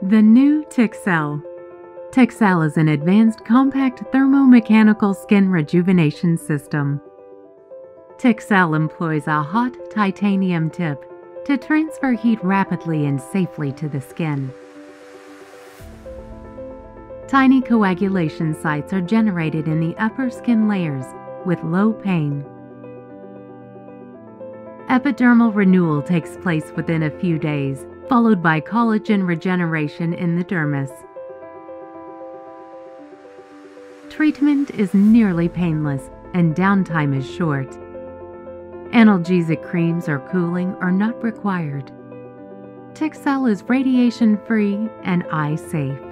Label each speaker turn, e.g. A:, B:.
A: The new Tixel. Tixel is an advanced compact thermomechanical skin rejuvenation system. Tixel employs a hot titanium tip to transfer heat rapidly and safely to the skin. Tiny coagulation sites are generated in the upper skin layers with low pain. Epidermal renewal takes place within a few days, followed by collagen regeneration in the dermis. Treatment is nearly painless and downtime is short. Analgesic creams or cooling are not required. Tixel is radiation-free and eye-safe.